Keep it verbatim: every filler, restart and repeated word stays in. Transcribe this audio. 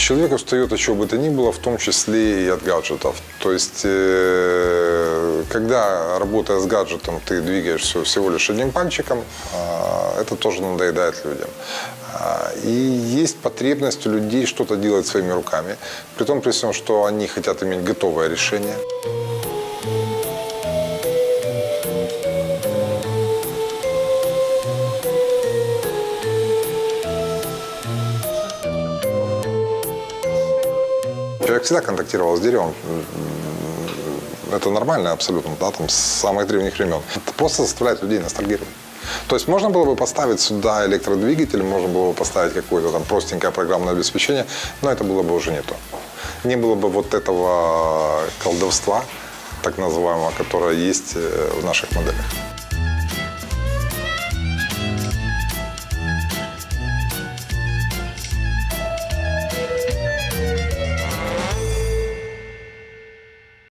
Человек устает от чего бы то ни было, в том числе и от гаджетов. То есть, э, когда, работая с гаджетом, ты двигаешься всего лишь одним пальчиком, э, это тоже надоедает людям. И есть потребность у людей что-то делать своими руками, при том, при всем, что они хотят иметь готовое решение. Человек всегда контактировал с деревом. Это нормально абсолютно, да, там, с самых древних времен. Это просто заставляет людей ностальгировать. То есть можно было бы поставить сюда электродвигатель, можно было бы поставить какое-то там простенькое программное обеспечение, но это было бы уже не то. Не было бы вот этого колдовства, так называемого, которое есть в наших моделях.